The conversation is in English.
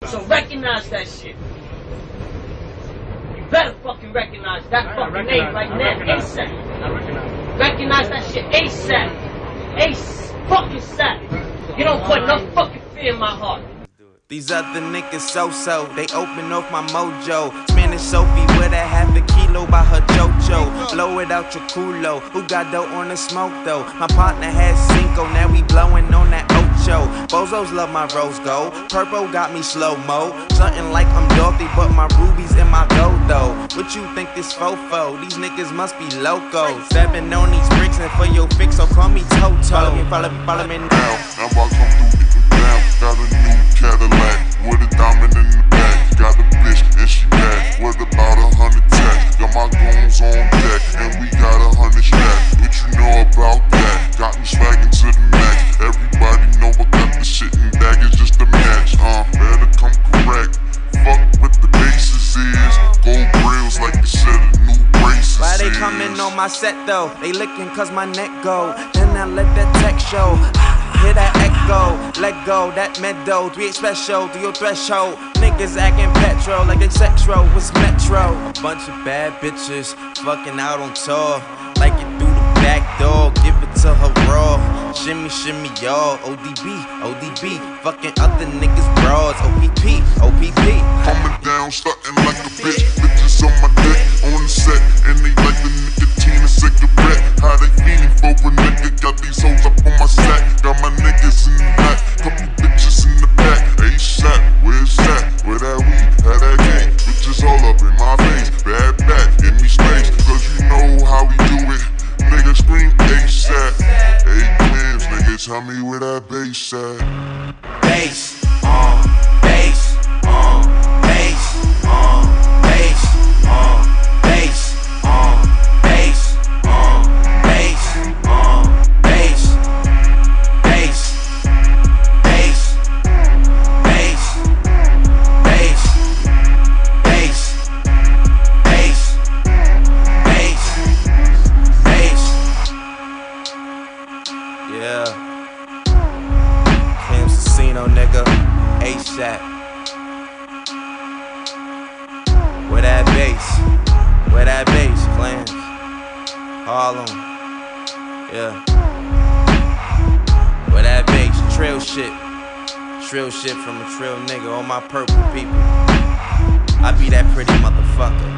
So recognize that shit. You better fucking recognize that fucking name right now, ASAP. Recognize that shit ASAP. Fucking SAP. You don't put enough fucking fear in my heart. These other niggas so-so, they open off my mojo. Spanish Sophie with a half a kilo by her chocho. Blow it out your culo, who got dough on the smoke though? My partner has Cinco, now we blowing on that Ocho. Bozos love my rose gold, purple got me slow-mo. Something like I'm Dorothy, but my rubies in my gold though. What you think this fofo? These niggas must be loco. Stepping on these bricks and for your fix, so call me Toto. Follow me now. Now I come through getting down, got a new Cadillac with a diamond in the back. Got a bitch and she bad with about 100 tats. Got my goons on deck and we got 100 stacks. What you know about that? Got me swagging to the max. Everybody know I got the shit in bag, it's just a match. Better come correct. Fuck what the basis is. Gold grills like you said, a new braces. Why they coming on my set though? They licking cause my neck go. Then I let that tech show. Hear that echo, let go, that meadow, 3 special to your threshold. Niggas acting petrol like they sexual, what's metro? A bunch of bad bitches fucking out on tour. Like it through the back door, give it to her raw. Shimmy, shimmy, y'all, ODB, fucking other niggas bras, OPP. Coming down, starting like a bitch. Bitches on my dick, on the set, and they like the nicotine and cigarette. How they feeling for a nigga? Got these hoes up on my sack. Got my niggas in the back, couple bitches in the back. ASAP, where's that? Where that weed? Had that game? Bitches all up in my face. Bad back, give me space, cause you know how we do it. Nigga scream ASAP. Hey clams, nigga, tell me where that bass at. Bass, bass, bass, bass, bass, bass, bass, bass, bass, bass, bass, bass, bass, bass, bass, yeah. Casino nigga, ASAP. Where that bass, clans, Harlem, yeah. Where that bass, trill shit from a trill nigga, all my purple people. I be that pretty motherfucker.